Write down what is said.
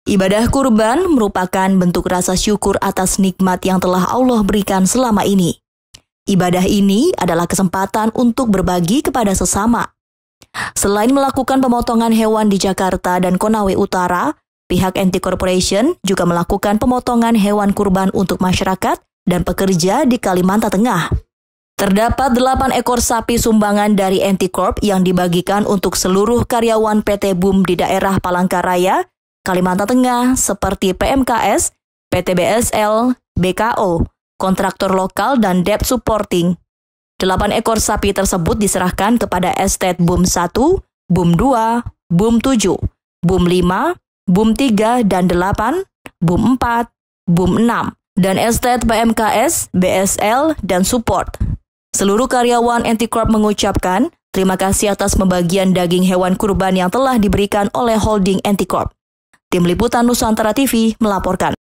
Ibadah kurban merupakan bentuk rasa syukur atas nikmat yang telah Allah berikan selama ini. Ibadah ini adalah kesempatan untuk berbagi kepada sesama. Selain melakukan pemotongan hewan di Jakarta dan Konawe Utara, pihak Anti Corporation juga melakukan pemotongan hewan kurban untuk masyarakat dan pekerja di Kalimantan Tengah. Terdapat 8 ekor sapi sumbangan dari Anti Corp yang dibagikan untuk seluruh karyawan PT BUM di daerah Palangkaraya, Kalimantan Tengah seperti PMKS, PT BSL, BKO, kontraktor lokal dan debt supporting. 8 ekor sapi tersebut diserahkan kepada estate BUM 1, BUM 2, BUM 7, BUM 5, BUM 3 dan 8, BUM 4, BUM 6, dan estate PMKS, BSL, dan support. Seluruh karyawan Anti Corp mengucapkan terima kasih atas pembagian daging hewan kurban yang telah diberikan oleh holding Anti Corp. Tim Liputan Nusantara TV melaporkan.